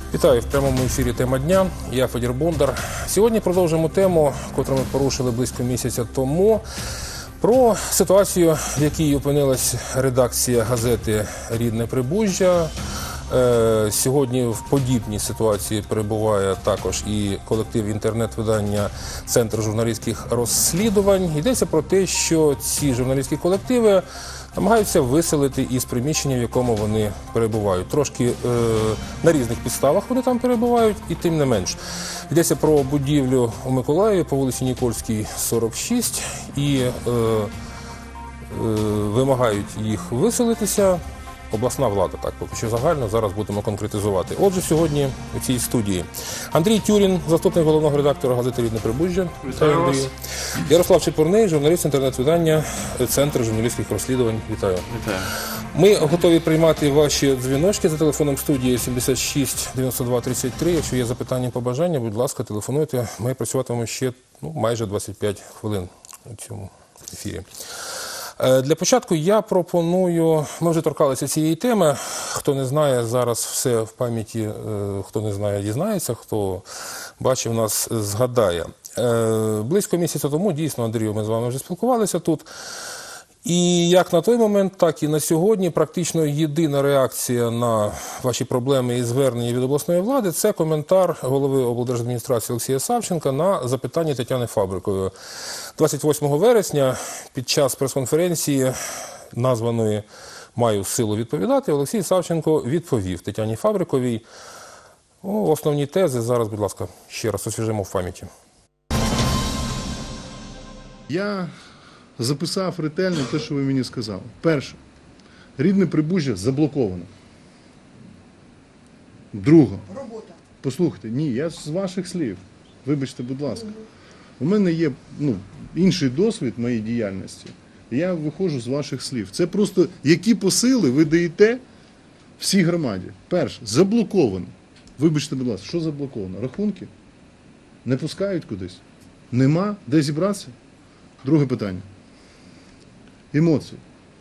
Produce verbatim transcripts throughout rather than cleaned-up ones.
Вітаю в прямому ефірі «Тема дня». Я Федір Бондар. Сьогодні продовжуємо тему, яку ми порушили близько місяця тому, про ситуацію, в якій опинилась редакція газети «Рідне Прибужжя». Сьогодні в подібній ситуації перебуває також і колектив інтернет-видання «Центр журналістських розслідувань». Йдеться про те, що ці журналістські колективи намагаються виселити із приміщення, в якому вони перебувають. Трошки е, на різних підставах вони там перебувають, і тим не менш. Йдеться про будівлю у Миколаєві по вулиці Нікольській, сорок шість, і е, е, вимагають їх виселитися. Обласна влада, так, поки що загально, зараз будемо конкретизувати. Отже, сьогодні у цій студії Андрій Тюрін, заступник головного редактора газети «Рідне Прибужжя». Вітаю вас. Ярослав Чепурний, журналіст інтернет-видання «Центр журналістських розслідувань». Вітаю. Вітаю. Ми готові приймати ваші дзвіночки за телефоном студії сімдесят шість дев'яносто два тридцять три. Якщо є запитання, побажання, будь ласка, телефонуйте. Ми працюватимемо ще ну, майже двадцять п'ять хвилин у цьому ефірі. Для початку я пропоную, ми вже торкалися цієї теми, хто не знає, зараз все в пам'яті, хто не знає, дізнається, хто бачив нас, згадає. Близько місяця тому, дійсно, Андрію, ми з вами вже спілкувалися тут, і як на той момент, так і на сьогодні практично єдина реакція на ваші проблеми і звернення від обласної влади – це коментар голови облдержадміністрації Олексія Савченка на запитання Тетяни Фабрикової. двадцять восьмого вересня під час прес-конференції, названої «Маю силу відповідати», Олексій Савченко відповів Тетяні Фабриковій. О, основні тези зараз, будь ласка, ще раз освіжимо в пам'яті. Я записав ретельно те, що ви мені сказали. Перше. Рідне Прибужжя заблоковано. Друге. Робота. Послухайте, ні, я з ваших слів. Вибачте, будь ласка. У мене є ну, інший досвід моєї діяльності. Я виходжу з ваших слів. Це просто, які посили ви даєте всій громаді. Перше. Заблоковано. Вибачте, будь ласка, що заблоковано? Рахунки? Не пускають кудись? Нема? Де зібратися? Друге питання. Емоції.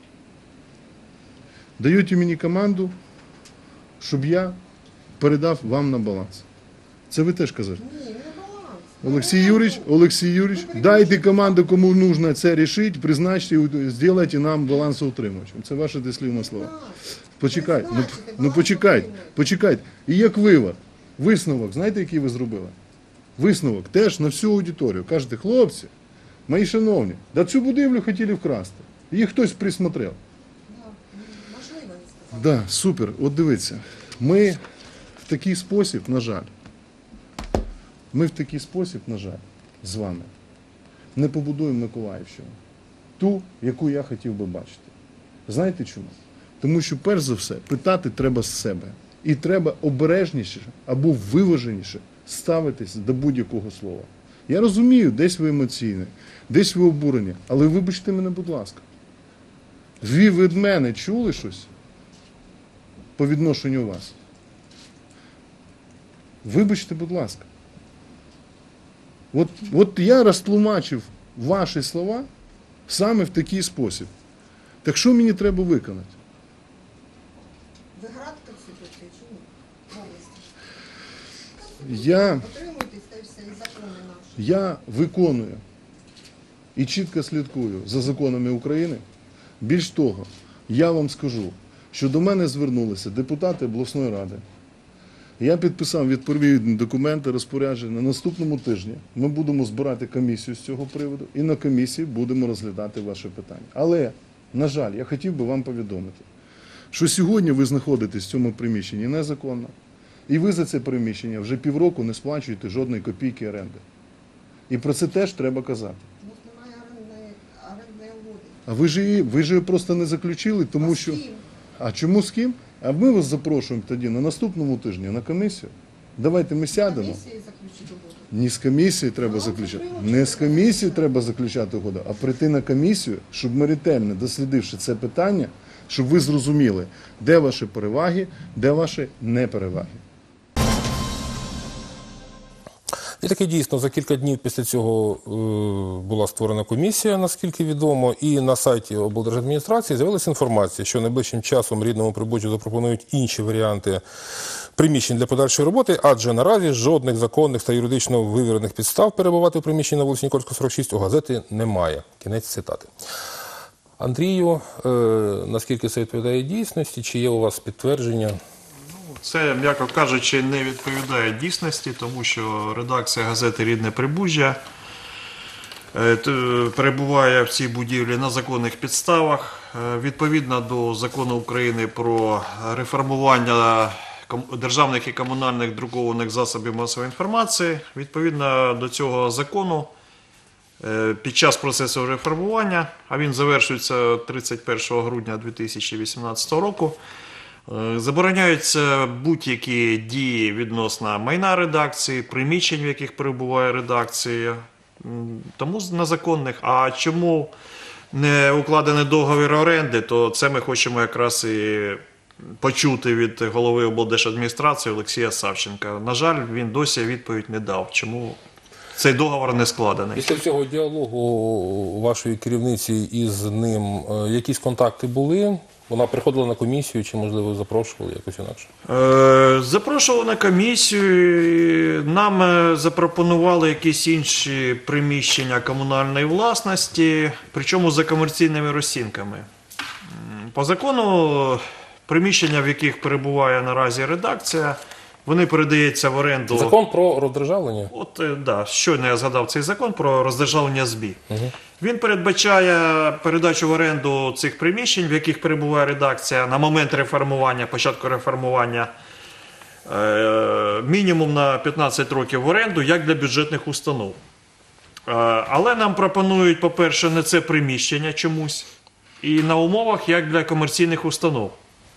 Дають мені команду, щоб я передав вам на баланс. Це ви теж казали? Ні, не баланс. Олексій Юрійович, Олексій Юрійович, дайте команду, кому потрібно це рішити, призначте і зробіть нам балансоутримувачем. Це ваші дослівні слова. Почекайте, ну, ну почекайте, почекайте. І як вивод, висновок, знаєте, який ви зробили? Висновок теж на всю аудиторію. Кажете, хлопці, мої шановні, да цю будівлю хотіли вкрасти. Її хтось присмотрел. Можливо, не сказати. Да, супер. От дивіться, ми в такий спосіб, на жаль, ми в такий спосіб, на жаль, з вами не побудуємо Миколаївщину. Ту, яку я хотів би бачити. Знаєте чому? Тому що, перш за все, питати треба з себе. І треба обережніше або виваженіше ставитись до будь-якого слова. Я розумію, десь ви емоційні, десь ви обурені, але вибачте мене, будь ласка. Ви від мене чули щось по відношенню вас? Вибачте, будь ласка. От, от я розтлумачив ваші слова саме в такий спосіб. Так що мені треба виконати? Ви грати Конституцію чи ні? В області. Я... Дотримуйтесь та й все, і закони наші. Я виконую і чітко слідкую за законами України. Більш того, я вам скажу, що до мене звернулися депутати обласної ради. Я підписав відповідні документи, розпорядження. На наступному тижні ми будемо збирати комісію з цього приводу і на комісії будемо розглядати ваше питання. Але, на жаль, я хотів би вам повідомити, що сьогодні ви знаходитесь в цьому приміщенні незаконно. І ви за це приміщення вже півроку не сплачуєте жодної копійки оренди. І про це теж треба казати. У нас немає орендної, орендної угоди. А ви ж її, ви ж її просто не заключили, тому А з що... ким? А чому з ким? А ми вас запрошуємо тоді на наступному тижні на комісію. Давайте ми сядемо. Комісії заключити угоду. Не з комісії треба заключати. Не з комісії треба заключати угоду, а прийти на комісію, щоб ми ретельно дослідивши це питання, щоб ви зрозуміли, де ваші переваги, де ваші непереваги. І таки дійсно, за кілька днів після цього е, була створена комісія, наскільки відомо, і на сайті облдержадміністрації з'явилася інформація, що найближчим часом Рідному Прибужжю запропонують інші варіанти приміщень для подальшої роботи, адже наразі жодних законних та юридично вивірених підстав перебувати в приміщенні на вулиці Нікольського, сорок шість у газети немає. Кінець цитати. Андрію, е, наскільки це відповідає дійсності, чи є у вас підтвердження? Це, м'яко кажучи, не відповідає дійсності, тому що редакція газети «Рідне Прибужжя» е, т- перебуває в цій будівлі на законних підставах. Е, Відповідно до Закону України про реформування ком- державних і комунальних друкованих засобів масової інформації, відповідно до цього закону, е, під час процесу реформування, а він завершується тридцять першого грудня дві тисячі вісімнадцятого року, Е, забороняються будь-які дії відносно майна редакції, приміщень, в яких перебуває редакція, М, тому з- незаконних. А чому не укладений договір оренди, то це ми хочемо якраз і почути від голови облдержадміністрації Олексія Савченка. На жаль, він досі відповідь не дав, чому цей договор не складений. Після цього діалогу вашої керівниці із ним е, якісь контакти були? Вона приходила на комісію, чи, можливо, запрошували якось інакше? Е, Запрошували на комісію, і нам е, запропонували якісь інші приміщення комунальної власності, причому за комерційними розцінками. М, По закону приміщення, в яких перебуває наразі редакція, вони передаються в оренду. Закон про роздержавлення? От, е, да, щойно я згадав цей закон про роздержавлення ЗМІ. Він передбачає передачу в оренду цих приміщень, в яких перебуває редакція на момент реформування, початку реформування, е, мінімум на п'ятнадцять років в оренду, як для бюджетних установ. Е, Але нам пропонують, по-перше, не це приміщення чомусь, і на умовах, як для комерційних установ.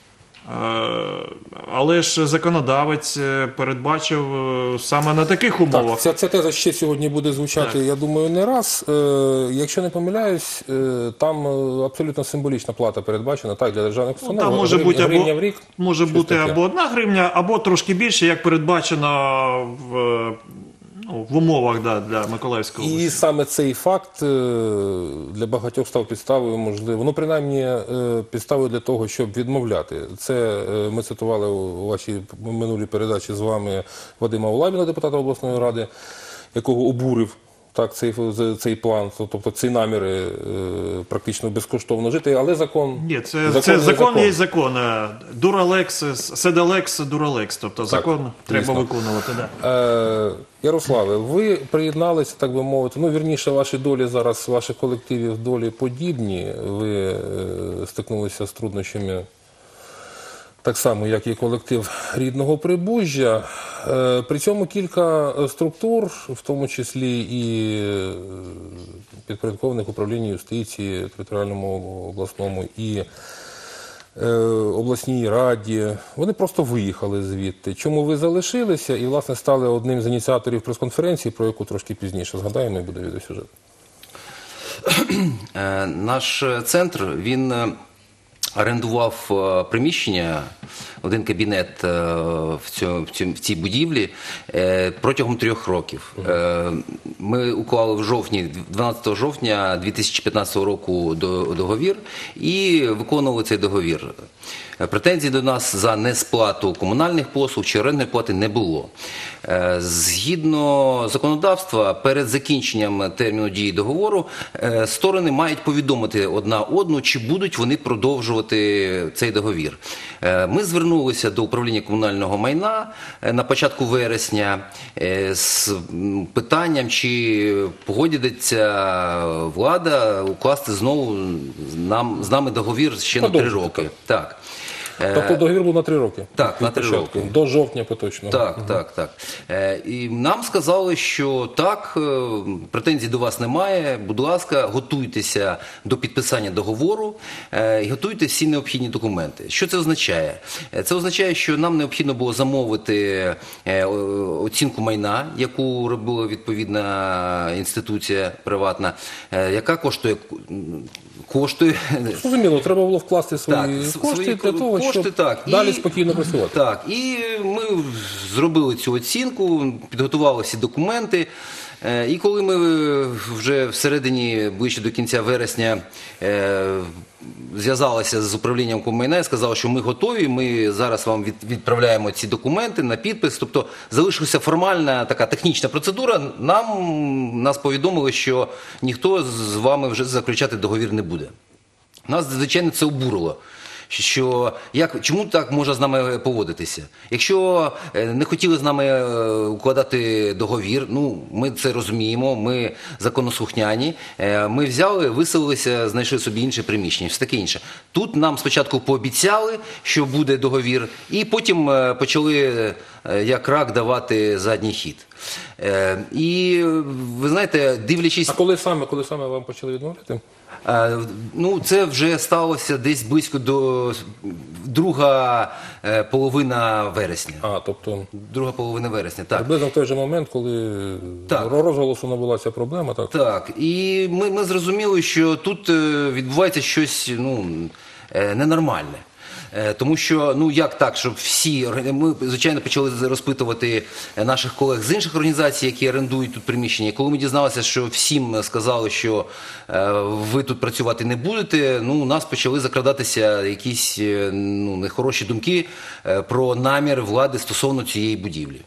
Е, Але ж законодавець е, передбачив е, саме на таких умовах. Так, ця, ця теза ще сьогодні буде звучати, Так. я думаю, не раз. Е, якщо не помиляюсь, е, там е, абсолютно символічна плата передбачена, так, для державних Ну, установ. там може Грив- бути, гривня або, в рік. може щось бути таке. або одна гривня, або трошки більше, як передбачено в, е, ну, в умовах да, для Миколаївської області. І саме цей факт е, для багатьох став підставою, можливо, ну, принаймні, е, підставою для того, щоб відмовляти. Це е, ми цитували у вашій минулій передачі з вами Вадима Улабіна, депутата обласної ради, якого обурив так, цей, цей план, тобто ці наміри е, практично безкоштовно жити, але закон... Ні, це закон це є закон є закон. Дуралекс, седалекс, дуралекс. Тобто закон треба дійсно. виконувати. Да. Е, Ярославе, ви приєдналися, так би мовити, ну, вірніше, ваші долі зараз, ваших колективів долі подібні. Ви е, стикнулися з труднощами так само, як і колектив Рідного Прибужжя. Е, при цьому кілька структур, в тому числі і е, підпорядкованих управління юстиції, територіальному обласному і е, обласній раді, вони просто виїхали звідти. Чому ви залишилися і, власне, стали одним з ініціаторів прес-конференції, про яку трошки пізніше згадаємо і буде відеосюжет. Е, Наш центр, він е, орендував е, приміщення, один кабінет е, в, цьо- в цьому- в цій будівлі е, протягом трьох років. Е, Ми уклали в жовтні, дванадцятого жовтня дві тисячі п'ятнадцятого року до- договір і виконували цей договір. Е, Претензій до нас за несплату комунальних послуг чи орендної плати не було. Е, Згідно законодавства, перед закінченням терміну дії договору е, сторони мають повідомити одна одну, чи будуть вони продовжувати цей договір. Е, Ми звернулися до управління комунального майна е, на початку вересня е, з м, питанням, чи погодиться влада укласти знову з нам- з нами договір ще на три Продовжити, роки. Так. Е, Тобто договір був на три роки? Так, на три Спочатку, роки. До жовтня поточного. Так, так, так. Е, І нам сказали, що так, е, претензій до вас немає, будь ласка, готуйтеся до підписання договору е, і готуйте всі необхідні документи. Що це означає? Е, Це означає, що нам необхідно було замовити е, о- оцінку майна, яку робила відповідна інституція приватна, е, яка коштує коштує Зрозуміло, треба було вкласти свої Так, кошти свої для того, кошти, щоб так. далі І- спокійно працювати. Так, і ми зробили цю оцінку, підготували всі документи. Е, І коли ми вже всередині, ближче до кінця вересня, е, зв'язалися з управлінням коммайна і сказали, що ми готові, ми зараз вам від- відправляємо ці документи на підпис. Тобто залишилася формальна така технічна процедура. Нам нас повідомили, що ніхто з вами вже заключати договір не буде. Нас, звичайно, це обурило. Що як, чому так можна з нами поводитися? Якщо е, не хотіли з нами е, укладати договір, ну ми це розуміємо, ми законослухняні, е, ми взяли, виселилися, знайшли собі інше приміщення, все таке інше. Тут нам спочатку пообіцяли, що буде договір, і потім е, почали е, як рак давати задній хід. Е, і ви знаєте, дивлячись. А коли саме, коли саме вам почали відмовляти? Е, Ну, це вже сталося десь близько до друга е, половина вересня. А, тобто, Друга половина вересня, так. приблизно в той же момент, коли Так. розголосу набула ця проблема, так? Так, і ми, ми зрозуміли, що тут е, відбувається щось ну, е, ненормальне. Е, Тому що, ну як так, щоб всі, орг- ми, звичайно, почали розпитувати наших колег з інших організацій, які орендують тут приміщення. І коли ми дізналися, що всім сказали, що е, ви тут працювати не будете, ну, у нас почали закрадатися якісь е, ну, нехороші думки е, про намір влади стосовно цієї будівлі.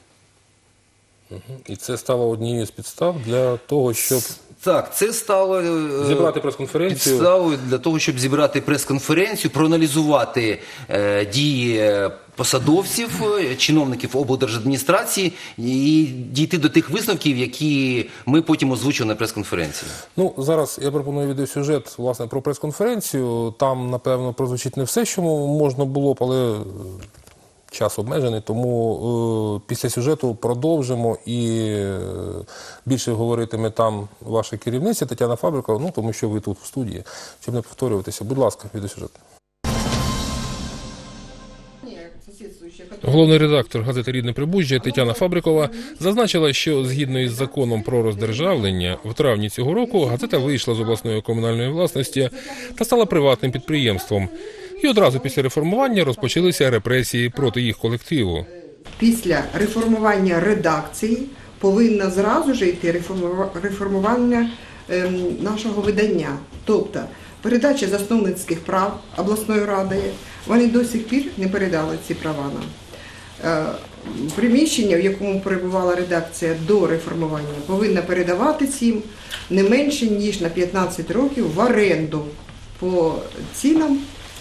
І це стало однією з підстав для того, щоб Так, це стало е, зібрати прес-конференцію. підставою для того, щоб зібрати прес-конференцію, проаналізувати е, дії посадовців, е, чиновників облдержадміністрації і дійти до тих висновків, які ми потім озвучили на прес-конференції. Ну, зараз я пропоную відеосюжет, власне, про прес-конференцію. Там, напевно, прозвучить не все, що можна було б, але час обмежений, тому е, після сюжету продовжимо і е, більше говоритиме там ваша керівниця Тетяна Фабрикова, ну, тому що ви тут в студії, щоб не повторюватися. Будь ласка, відеосюжет. Головний редактор газети «Рідне Прибужжя» Тетяна Фабрикова зазначила, що згідно із законом про роздержавлення, в травні цього року газета вийшла з обласної комунальної власності та стала приватним підприємством. І одразу після реформування розпочалися репресії проти їх колективу. Після реформування редакції повинна зразу ж йти реформува- реформування ем, нашого видання. Тобто передача засновницьких прав обласною радою, вони до сих пір не передали ці права нам. Е, Приміщення, в якому перебувала редакція до реформування, повинна передаватись їм не менше, ніж на п'ятнадцять років в оренду по цінам,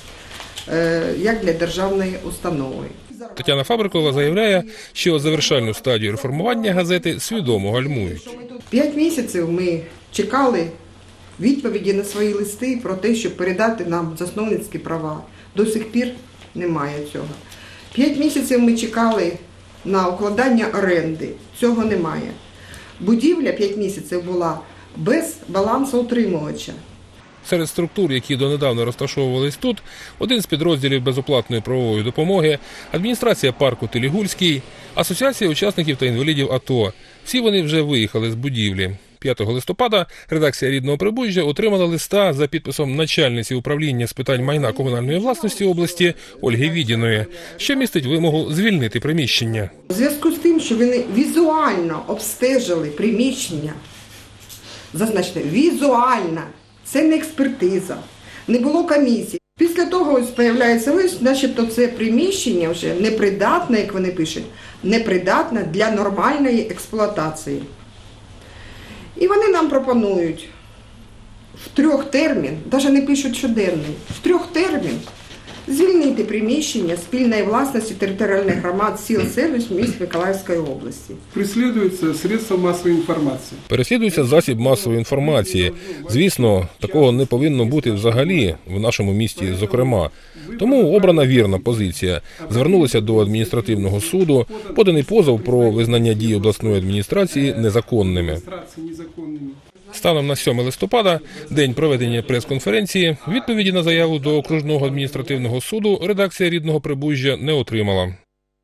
е, як для державної установи. Тетяна Фабрикова заявляє, що завершальну стадію реформування газети свідомо гальмують. П'ять місяців ми чекали відповіді на свої листи про те, щоб передати нам засновницькі права. До сих пір немає цього. П'ять місяців ми чекали на укладання оренди. Цього немає. Будівля п'ять місяців була без балансоутримувача. Серед структур, які донедавна розташовувались тут, один з підрозділів безоплатної правової допомоги, адміністрація парку Телігульський, Асоціація учасників та інвалідів АТО. Всі вони вже виїхали з будівлі. п'ятого листопада редакція «Рідного Прибужжя» отримала листа за підписом начальниці управління з питань майна комунальної власності області Ольги Відіної, що містить вимогу звільнити приміщення. У зв'язку з тим, що вони візуально обстежили приміщення, зазначте, візуально, це не експертиза, не було комісії. Після того ось з'являється лист, начебто це приміщення вже непридатне, як вони пишуть, непридатне для нормальної експлуатації. І вони нам пропонують в трьох термін, навіть не пишуть щоденний, в трьох термін звільнити приміщення спільної власності територіальних громад сіл селищ міст Миколаївської області. Преследуются средства массовой информации. Переслідується засіб масової інформації. Звісно, такого не повинно бути взагалі в нашому місті, зокрема. Тому обрана вірна позиція. Звернулися до адміністративного суду, поданий позов про визнання дій обласної адміністрації незаконними. Администрации незаконными. Станом на сьоме листопада, день проведення прес-конференції, відповіді на заяву до окружного адміністративного суду редакція «Рідного Прибужжя» не отримала.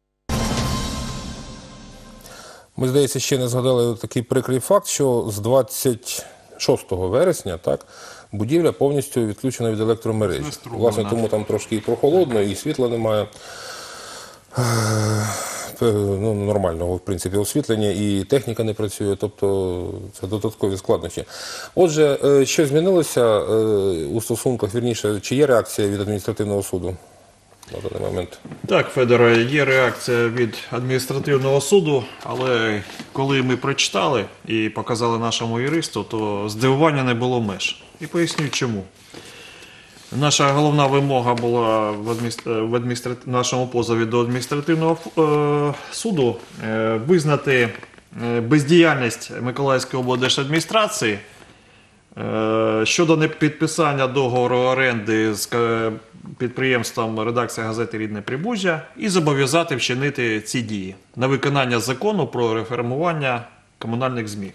Ми, здається, ще не згадали такий прикрий факт, що з двадцять шостого вересня, так, будівля повністю відключена від електромережі. Власне, тому там трошки і прохолодно, і світла немає. ну, нормального, в принципі, освітлення, і техніка не працює, тобто це додаткові складнощі. Отже, е, що змінилося е, у стосунках, вірніше, чи є реакція від адміністративного суду на даний момент? Так, Федоре, є реакція від адміністративного суду, але коли ми прочитали і показали нашому юристу, то здивування не було меж. І поясню чому. Наша головна вимога була в, адміністр... в адміністра... нашому позові до адміністративного е... суду е... визнати е... бездіяльність Миколаївської облдержадміністрації е... щодо непідписання договору оренди з е... підприємством редакція газети «Рідне Прибужжя» і зобов'язати вчинити ці дії на виконання закону про реформування комунальних ЗМІ.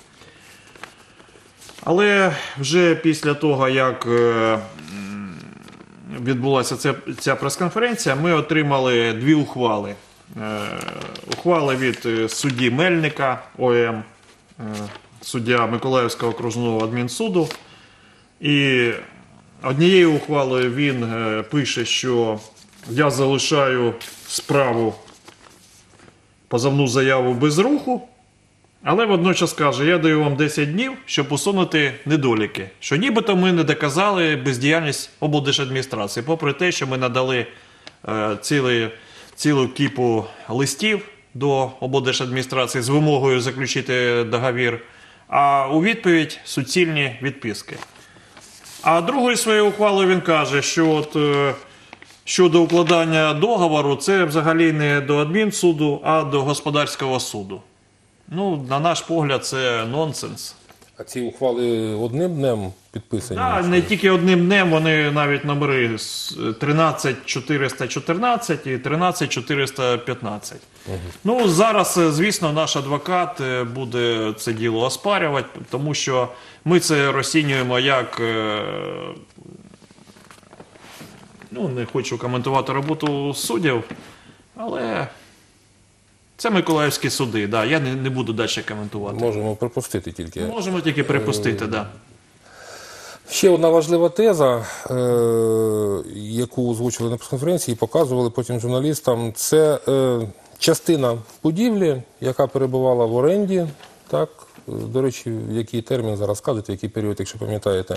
Але вже після того, як е... відбулася ця, ця прес-конференція, ми отримали дві ухвали. Е, ухвали від судді Мельника, О М, е, суддя Миколаївського окружного адмінсуду. І однією ухвалою він е, пише, що я залишаю справу, позовну заяву без руху, але водночас каже, я даю вам десять днів, щоб усунути недоліки. Що нібито ми не доказали бездіяльність облдержадміністрації, попри те, що ми надали е, цілий, цілу кіпу листів до облдержадміністрації з вимогою заключити договір, а у відповідь суцільні відписки. А другою своєю ухвалою він каже, що от, е, щодо укладання договору, це взагалі не до адмінсуду, а до господарського суду. Ну, на наш погляд, це нонсенс. А ці ухвали одним днем підписані? Да, не тільки одним днем, вони навіть номери тринадцять чотириста чотирнадцять і тринадцять чотириста п'ятнадцять. Угу. Ну, зараз, звісно, наш адвокат буде це діло оспарювати, тому що ми це розцінюємо як, ну, не хочу коментувати роботу суддів, але це Миколаївські суди, да, я не, не буду далі коментувати. Можемо припустити тільки. Можемо тільки припустити, так. Да. Ще одна важлива теза, е, яку озвучили на прес-конференції і показували потім журналістам, це е, частина будівлі, яка перебувала в оренді, так, до речі, в який термін зараз кажете, в який період, якщо пам'ятаєте.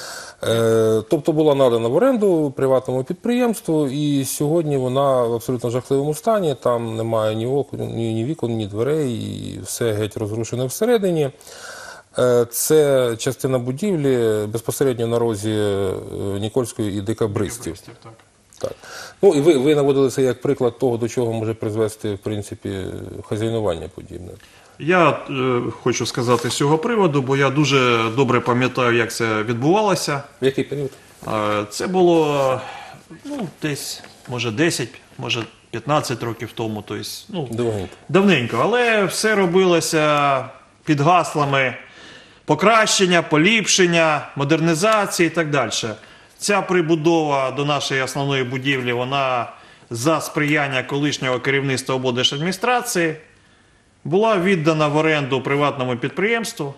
Е, тобто була надана в оренду приватному підприємству, і сьогодні вона в абсолютно жахливому стані, там немає ні окон, ні, ні вікон, ні дверей, і все геть розрушене всередині. Е, це частина будівлі безпосередньо на розі Нікольської і Декабристів. Так. Так. Ну, і ви, ви наводили це як приклад того, до чого може призвести, в принципі, хазяйнування подібне. Я е, хочу сказати з цього приводу, бо я дуже добре пам'ятаю, як це відбувалося. В який період? Е, це було, ну, десь, може, десять, може, п'ятнадцять років тому. Тобто, ну, Давненько. давненько. Але все робилося під гаслами покращення, поліпшення, модернізації і так далі. Ця прибудова до нашої основної будівлі, вона за сприяння колишнього керівництва облдержадміністрації була віддана в оренду приватному підприємству,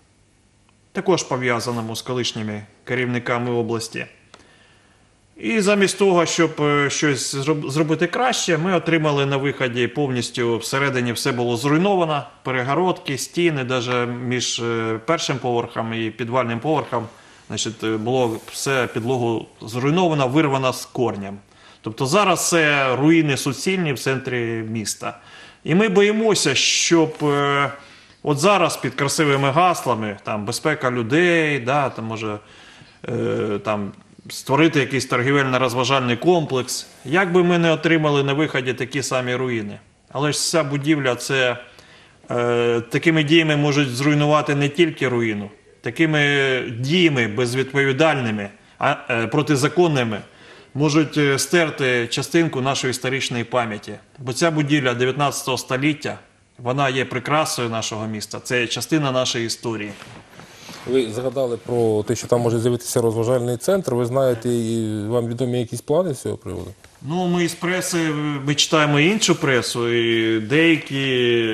також пов'язаному з колишніми керівниками області. І замість того, щоб щось зробити краще, ми отримали на виході повністю всередині все було зруйновано, перегородки, стіни, навіть між першим поверхом і підвальним поверхом, значить, було все підлогу зруйновано, вирвано з корнем. Тобто зараз це руїни суцільні в центрі міста. І ми боїмося, щоб е, от зараз під красивими гаслами, там, безпека людей, да, там, може, е, там, створити якийсь торгівельно-розважальний комплекс, як би ми не отримали на виході такі самі руїни. Але ж ця будівля, це е, такими діями можуть зруйнувати не тільки руїну, такими діями безвідповідальними, а е, протизаконними, можуть стерти частинку нашої історичної пам'яті. Бо ця будівля дев'ятнадцятого століття, вона є прикрасою нашого міста, це частина нашої історії. Ви згадали про те, що там може з'явитися розважальний центр. Ви знаєте, і вам відомі якісь плани з цього приводу? Ну, ми з преси, ми читаємо іншу пресу, і деякі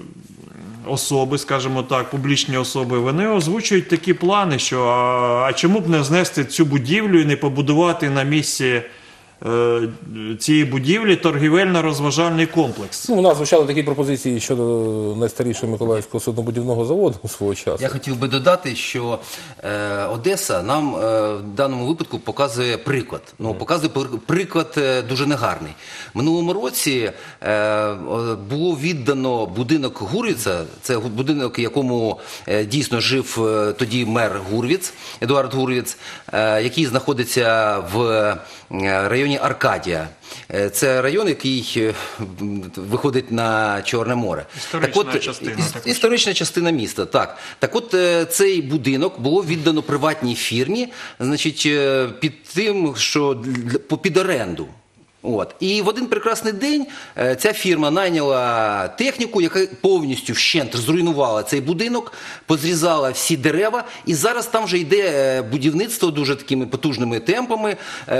особи, скажімо так, публічні особи, вони озвучують такі плани, що а, а чому б не знести цю будівлю і не побудувати на місці е, цієї будівлі торгівельно-розважальний комплекс. Ну, у нас звучали такі пропозиції щодо найстарішого Миколаївського суднобудівного заводу свого часу. Я хотів би додати, що е, Одеса нам е, в даному випадку показує приклад. Ну, показує пр- приклад е, дуже негарний. Минулому році е, о, було віддано будинок Гурвіца, це гу- будинок, в якому е, дійсно жив е, тоді мер Гурвіц, Едуард Гурвіц, е, який знаходиться в е, районі Аркадія. Е, Це район, який е, м, виходить на Чорне море. Історична частина іс- також. Історична частина міста, так. Так от е, цей будинок було віддано приватній фірмі, значить, е, під тим, що для- по- під оренду. От. І в один прекрасний день е, ця фірма найняла техніку, яка повністю вщент зруйнувала цей будинок, позрізала всі дерева, і зараз там вже йде е, будівництво дуже такими потужними темпами е,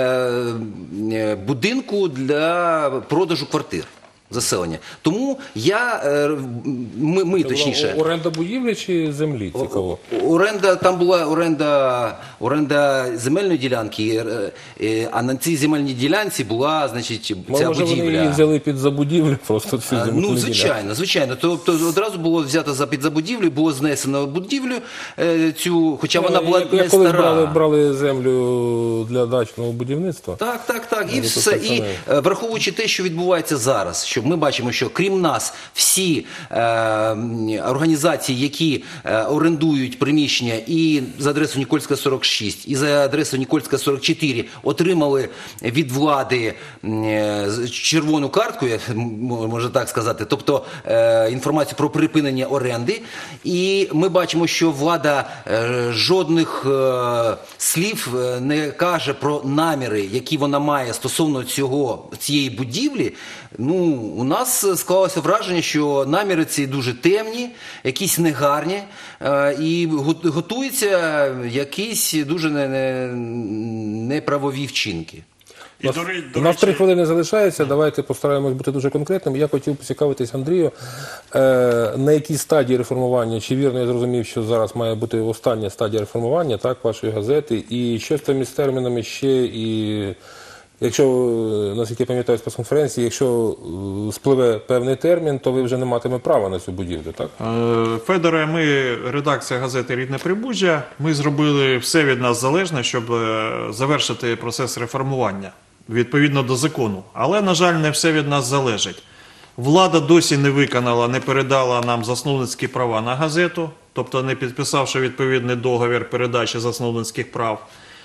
е, будинку для продажу квартир. Заселення. Тому я, е, ми, ми Це була точніше, оренда будівлі чи землі? Цікаво. оренда, там була оренда, оренда земельної ділянки, е, е, а на цій земельній ділянці була, значить, ця Може, вони її будівля. взяли під забудівлю, просто цю А, земельну Ну, ділянку. звичайно, звичайно. Тобто одразу було взято за під забудівлю, було знесено будівлю е, цю, хоча вона була Як- не як коли стара. брали, брали землю для дачного будівництва. Так, так, так. І Ну, то все. так І само. е, враховуючи те, що відбувається зараз, що ми бачимо, що крім нас, всі е, м, організації, які е, орендують приміщення і за адресою Нікольська сорок шість, і за адресою Нікольська сорок чотири, отримали від влади м, е, з- червону картку, я м- можна так сказати, тобто е, інформацію про припинення оренди. І ми бачимо, що влада е, жодних е, слів е, не каже про наміри, які вона має стосовно цього, цієї будівлі. Ну, у нас склалося враження, що наміри ці дуже темні, якісь негарні, е, і го- готуються якісь дуже не- не- неправові вчинки. І, до, ре- до У нас три речі, хвилини залишається, давайте постараємось бути дуже конкретними. Я хотів поцікавитись Андрію, е, на якій стадії реформування, чи вірно я зрозумів, що зараз має бути остання стадія реформування, так, вашої газети, і що з тими з термінами ще, і якщо, е, наскільки я пам'ятаю з прес-конференції, якщо е, спливе певний термін, то ви вже не матиме права на цю будівлю, так? Е, Федоре, ми, редакція газети «Рідне Прибужжя», ми зробили все від нас залежне, щоб е, завершити процес реформування відповідно до закону. Але, на жаль, не все від нас залежить. Влада досі не виконала, не передала нам засновницькі права на газету, тобто не підписавши відповідний договір передачі засновницьких прав.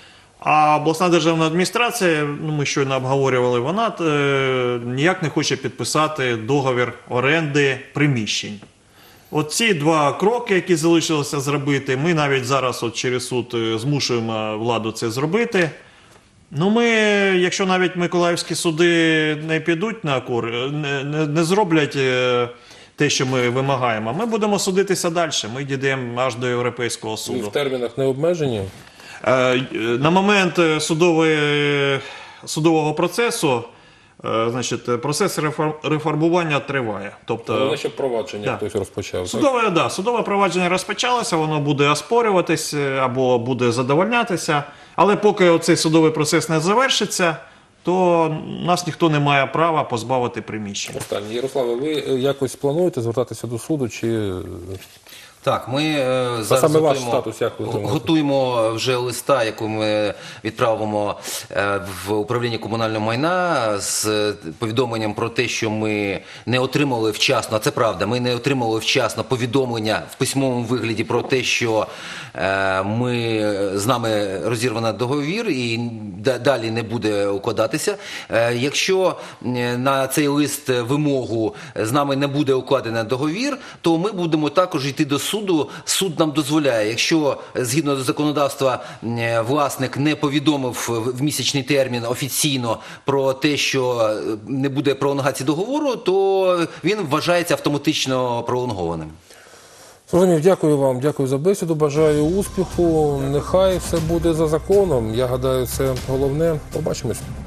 А обласна державна адміністрація, ну, ми щойно обговорювали, вона е, ніяк не хоче підписати договір оренди приміщень. От ці два кроки, які залишилося зробити, ми навіть зараз от через суд е, змушуємо владу це зробити. Ну, ми, якщо навіть миколаївські суди не підуть на кор, не, не, не зроблять е, те, що ми вимагаємо, ми будемо судитися далі. Ми дійдемо аж до Європейського Ви суду. в термінах не обмежені? Е, На момент е, судової, судового процесу, е, значить, процес реформ- реформування триває. Тобто, Головне, щоб провадження да. хтось розпочав. так? судове, да, судове провадження розпочалося, воно буде оспорюватись е, або буде задовольнятися. Але поки цей судовий процес не завершиться, то нас ніхто не має права позбавити приміщення. Останнє. Ярославе, ви е, якось плануєте звертатися до суду, чи Так, ми е, зараз саме ваш готуємо, статус як ви думаєте? готуємо вже листа, яку ми відправимо е, в управління комунального майна з повідомленням про те, що ми не отримали вчасно, а це правда, ми не отримали вчасно повідомлення в письмовому вигляді про те, що е, ми, з нами розірвано договір і да- далі не буде укладатися. Е, Якщо е, на цей лист вимогу з нами не буде укладений договір, то ми будемо також йти до суду. Суд нам дозволяє, якщо згідно до законодавства е, власник не повідомив в місячний термін офіційно про те, що не буде пролонгації договору, то він вважається автоматично пролонгованим. Зрозумів, дякую вам, дякую за бесіду, бажаю успіху, нехай все буде за законом, я гадаю, це головне. Побачимось.